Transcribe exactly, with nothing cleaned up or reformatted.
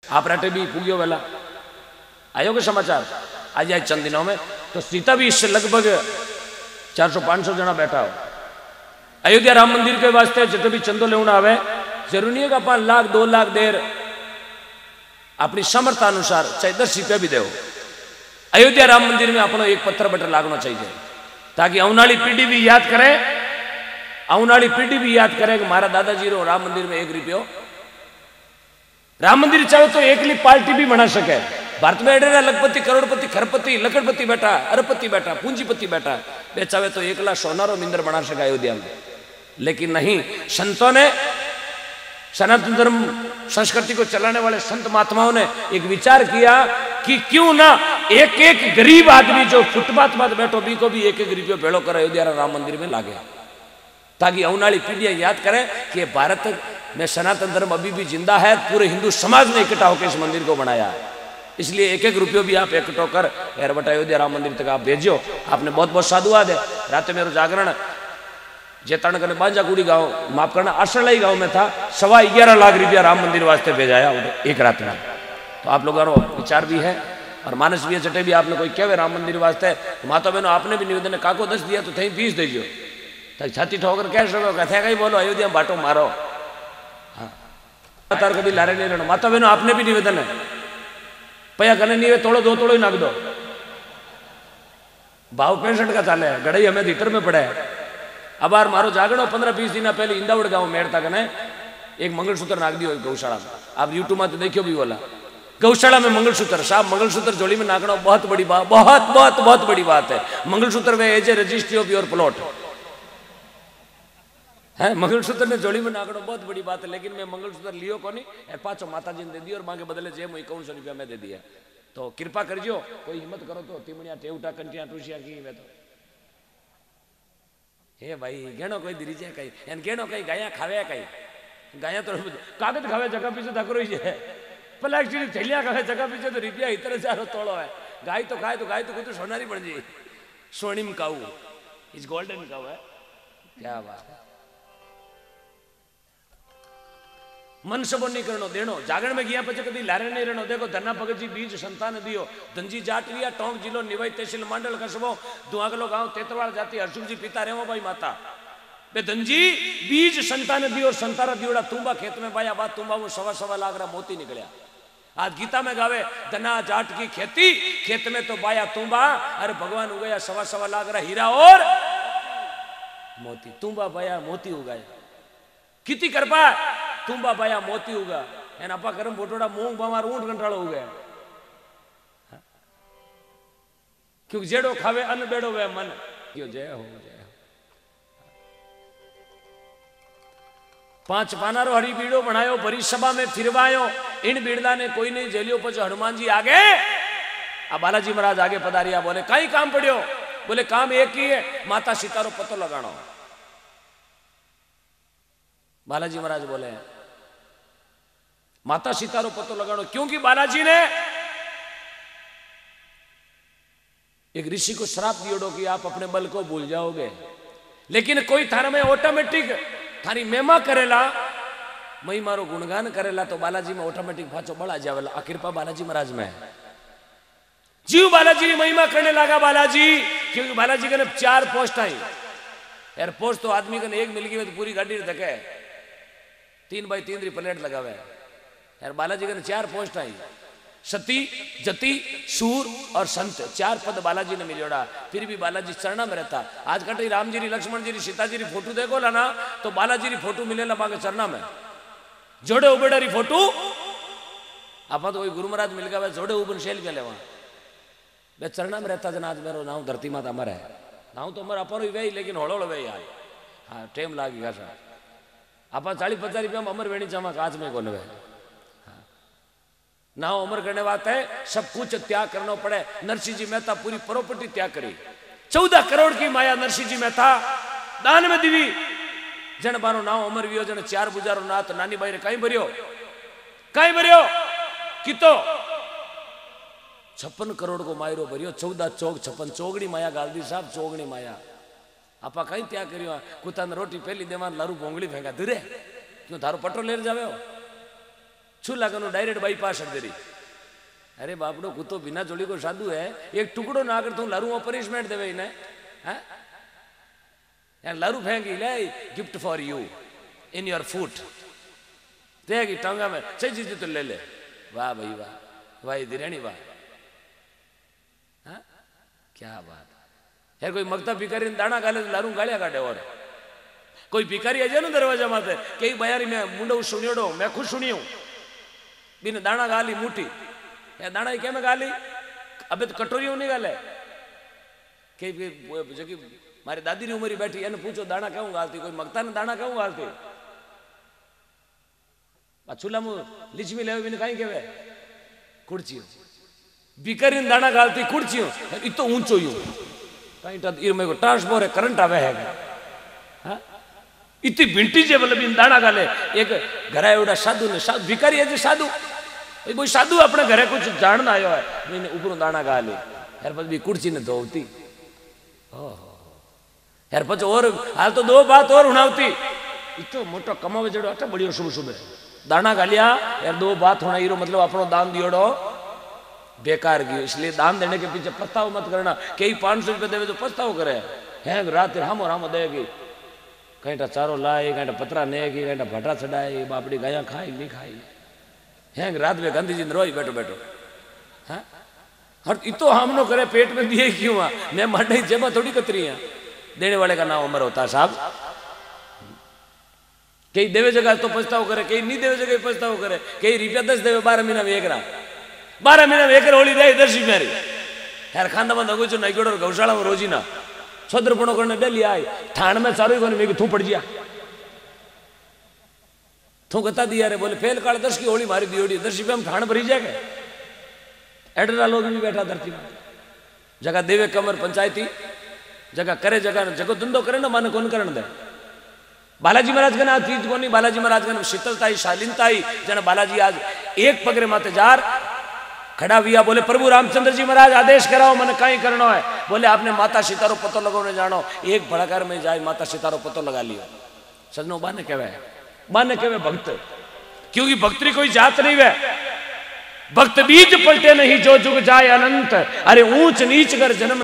आप राटे भी पूगियो वेला आयो के समाचार आज आज चंद दिनों में तो सीता भी इससे लगभग चार सौ पांच सौ जना बैठा हो। अयोध्या राम मंदिर के वास्ते जो भी चंदो लेना आवे जरूरी नहीं है कि अपन लाख दो लाख देर अपनी समर्थ अनुसार चाहे दस रुपया भी दो। अयोध्या राम मंदिर में अपनो एक पत्थर बटर लागना चाहिए ताकि औनाली पीढ़ी भी याद करे औनाली पीढ़ी भी याद करे कि मारा दादाजी रो राम मंदिर में एक रुपयो राम मंदिर चाहे तो एकली पार्टी भी बना सके। भारत में एडे लखपति करोड़पति खरपति लकड़पति बैठा अरबपति बैठा पूंजीपति बैठा वे चाहे तो एकला सोनारो मिंदर बना सके अयोध्या में, लेकिन नहीं। संतों ने सनातन धर्म संस्कृति को चलाने वाले संत महात्माओं ने एक विचार किया कि क्यों ना एक एक गरीब आदमी जो फुटपाथ पर बैठो भी को भी एक एक रुपये भेड़ो कर अयोध्या राम मंदिर में लागे ताकि औनाली पीढ़ियां याद करें कि भारत में सनातन धर्म अभी भी जिंदा है। पूरे हिंदू समाज ने इकट्ठा होकर इस मंदिर को बनाया है, इसलिए एक एक रुपयो भी आप इकट्ठो कर यार बटा अयोध्या राम मंदिर तक आप भेजो। आपने बहुत बहुत साधुवाद है। रात में जागरण जेताण कने बांजा कुड़ी गांव माफ करना आशरलाई गांव में था, सवा ग्यारह लाख रुपया राम मंदिर वास्ते भेजाया एक रात में। तो आप लोगों का विचार भी है और मानस भी चटे भी आपने कोई कहे राम मंदिर वास्ते तो माता बहनों आपने भी निवेदन काको दस दिया तो थी फीस दीजियो तो छाती ठोकर कह सको कथे कहीं बोलो अयोध्या बाटो मारो। हाँ तार कभी लारे नहीं रहना। माता बहनों आपने भी निवेदन है पया कने नहीं तोड़ो दो तोड़ो ही नाक दो। भाव पैंसठ का चाले है गड़ई हमें भीतर में पड़े है। अब यार मारो जागणो पंद्रह बीस दिन पहले इंदावड़ गांव मेड़ता कने एक मंगलसूत्र नाक दियो गौशाला में। आप यूट्यूब में तो देखियो भी बोला गौशाला में मंगलसूत्र साहब मंगलसूत्र जोड़ी में नाकना बहुत बड़ी बात बहुत बहुत बहुत बड़ी बात है। मंगलसूत्र में as a registry of your plot है। मंगलसूत्र ने जोड़ी में नाकना बहुत बड़ी बात है, लेकिन मैं मंगलसूत्र लियो को नहीं पाचो माता जी ने दे दिया और मांगे बदले जे मुझे कौन सौ रुपया में दे दिया। तो कृपा करियो कोई हिम्मत करो तो तिमणिया टेवटा कंटिया टूसिया की मैं तो हे भाई गेणो कोई दिरीजे कई एन गेणो कई गाया खावे कई गाया तो कागज खावे जगह पीछे धकरो ही है प्लास्टिक थैलिया खावे जगह पीछे तो रुपया इतने सारो तोड़ो है। गाय तो खाए तो गाय तो कुछ सोनारी बन जी स्वर्णिम काऊ इज गोल्डन काऊ है। क्या बात है। मन सबो नहीं करनो देनो जागरण में गया पचे कभी लारे नहीं रहनो। देखो धन्ना भगत जी बीज संतान दियो धनजी जाटलिया टोंक जिलो निवाई तहसील मंडल कस्बो दुआगलो गांव तेतरवाड़ जाति हरसुख जी पिता रेवो भाई माता बे धनजी बीज संतान दियो संतारा दियोड़ा तुम्बा खेत में बाया बात तुम्बा वो सवा सवा लाख रा मोती निकलिया। आज गीता में गावे धना जाट की खेती खेत में तो बाया तुम्बा अरे भगवान उगाया सवा सवा लाख रा हीरा और मोती तुम्बा बाया मोती उगाया किती करपा तुम्बा बाया मोती उगा एन अपा करम बोटोड़ा मूंग बमार ऊंट कंटाळो उगे क्योंकि जेड़ो खावे अन्न बेड़ो वे मन क्यों जय हो जय हो। पांच पानारो हरी बीड़ो बनायो भरी सभा में फिरवायो इन बीड़ला ने कोई नहीं जेलियो पचो हनुमान जी आगे अब बालाजी महाराज आगे पधारिया बोले कई काम पड़ियो बोले काम एक ही है माता सीता रो पतो लगानो। बालाजी महाराज बोले माता सीता रो पतो लगानो क्योंकि बालाजी ने एक ऋषि को श्राप दियोड़ो कि आप अपने बल को भूल जाओगे, लेकिन कोई थारा में ऑटोमेटिक थारी महिमा करेला मई मारो गुणगान करेला तो बालाजी में ऑटोमेटिक फाचो बल आ जावेला। आ कृपा बालाजी महाराज में जीव बालाजी की महिमा करने लगा बालाजी क्योंकि बालाजी के चार पोस्ट आई यार पोस्ट तो आदमी को एक मिल गई तो पूरी गाड़ी धके तीन बाई तीन री प्लेट लगावे यार बालाजी के चार पोस्ट आई सती जति सूर और संत चार पद बालाजी ने मिलोड़ा फिर भी बालाजी चरणा में रहता। आज कटे राम जी री लक्ष्मण जी री सीता जी री फोटो देखो ला ना तो बालाजी री फोटो मिलेला बागे चरणा में जोड़े उबेड़ा री फोटो आप तो कोई गुरु महाराज मिल गया जोड़े उबन शेल पे लेवा वे चरणा में रहता जना। आज मेरो नाम धरती माता अमर है नाम तो अमर अपन वे लेकिन होड़ो वे यार हाँ टेम लागेगा सर आप चालीस पचास रुपया में अमर वेणी चमा काज में कोने वे ना उम्र करने बात है सब कुछ त्याग करना पड़े। नरसिंह जी मेहता पूरी प्रॉपर्टी त्याग करी चौदह करोड़ की माया नरसिंह जी मेहता दान में दीवी जन बारो नाव अमर वियो जन चार बुजारो नाथ नानी बाई रे कहीं भरियो कहीं भरियो कितो छप्पन करोड़ को मायरो भरियो चौदह चौक छप्पन चौगड़ी माया गाल दी साहब चौगड़ी माया आपा कहीं त्याग करियो कुत्ता ने रोटी पहली देवान लारू भोंगली फेंका दूरे क्यों थारो पटो ले जावे हो छूला कनो डायरेक्ट बाईपास हट दे। अरे बापड़ो कुत्तो बिना जोड़ी को साधु है, एक टुकड़ो ना कर तू लारू पनिशमेंट देवे इन्हें, हाँ यार लारू फेंकी ले gift for you in your foot देगी टांगा में सही चीज तो ले ले। वाह भाई वाह, वाह दिरानी वाह, हाँ क्या बात यार। कोई मगता भिखारी दाना गाले तो लारू गालिया काटे। और कोई भिखारी आ जाए ना दरवाजा माते कई बयारी में मुंडो सुनियोड़ो मैं खुद सुनियो बिन दाना गाली मुठी या दाना ही क्या में गाली अबे तो कटोरियों नहीं गाले कई जगह मारी दादी री उमरी बैठी एने पूछो दाना क्यों गालती, कोई मगता ने दाना क्यों गालती। चूल्हा मु लिचमी ले बिन कहीं केवे कुर्चियो भिखारी दाना गालती कुर्चियो इतो ऊंचो यूं कहीं टा इर में को ट्रांसफॉर है करंट आवे है, हाँ इतनी भिंटी जे मतलब इन दाना गाले। एक घरा एवडा साधु ने साधु भिखारी है साधु कोई साधु अपने घरे कुछ जानना आयो है मैंने ऊपर दाना गाले यार बस भी कुर्सी ने धोती यार पच और हाल तो दो बात और उड़ावती इतो मोटो कमावे जड़ो अच्छा बढ़िया सुबह सुबह दाना गालिया यार दो बात होना हीरो मतलब अपनो दान दियोड़ो बेकार गयो। इसलिए दान देने के पीछे पछताओ मत करना। कई पांच सौ रुपये देवे तो पछताओ करे हैं रात रामो रामो देगी कहीं चारो लाए कहीं पतरा नेगी कहीं भटा चढ़ाए बापड़ी गाया खाई नहीं खाई हैं रात में गांधी जी ने रोई बैठो बैठो, हाँ और इतो हमनो करे पेट में दिए क्यों आ मैं मांडे जेबा थोड़ी कतरी है। देने वाले का नाम उमर होता है साहब। कई देवे जगह तो पछताओ करे कई नहीं देवे जगह पछताओ करे कई रुपया दस देवे बारह महीना में एक रहा बारह महीना में एक होली दे दर्शी मेरी यार खाना बंद हो गई नाइकोड़ और गौशाला में रोजी ना छद्रपणो करने डेली आई ठाण में चारों को मैं थू पड़ गया थू कहता दिया रे बोले फेल काल दर्श की होली मारी दियोड़ी दर्शी पे हम ठाण भरी जाएगा एडरा लोग भी बैठा धरती में जगह देवे कमर पंचायती जगह करे जगह जगह धंधो करे ना माने कौन करण दे। बालाजी महाराज का ना चीज को नहीं बालाजी महाराज का शीतलता ही शालीनता ही जना बालाजी आज एक पगरे माते जार खड़ा हुआ बोले प्रभु रामचंद्र जी महाराज आदेश कराओ मैंने कहीं करना है। बोले आपने माता सीता रो पतो लगाने जानो एक भड़ाकार में जाए माता सीता रो पतो लगा लियो सजनो बाने कहवे बाने कहवे भक्त क्योंकि भक्ति कोई जात नहीं है भक्त बीज पलटे नहीं जो जुग जाए अनंत। अरे ऊंच नीच कर जन्म